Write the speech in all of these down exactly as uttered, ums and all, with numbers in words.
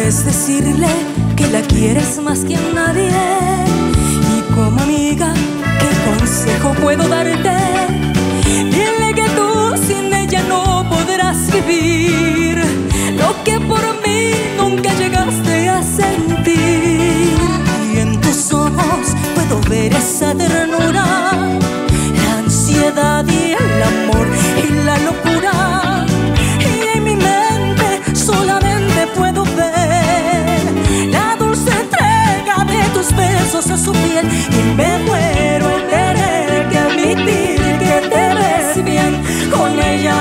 Debes decirle que la quieres más que a nadie. Y como amiga, ¿qué consejo puedo darte? Dile que tú sin ella no podrás vivir lo que por mí nunca llegaste a sentir. Y en tus ojos puedo ver esa ternura, la ansiedad y el amor y la locura. Y en mi mente solamente puedo ver la dulce entrega de tus besos a su piel. Y me muero en tener que admitir que te ves bien con ella.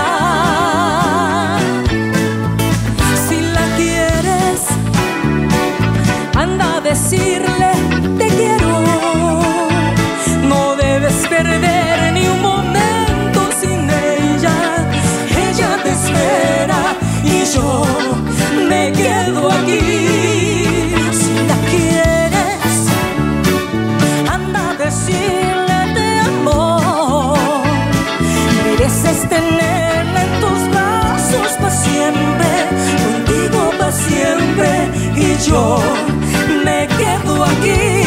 Si la quieres, anda a decirle te quiero. No debes perder ni un momento sin ella. Ella te espera y yo me quedo aquí. Si la quieres, anda a decirle te amo. Mereces tenerla en tus brazos para siempre, contigo para siempre. Y yo me quedo aquí.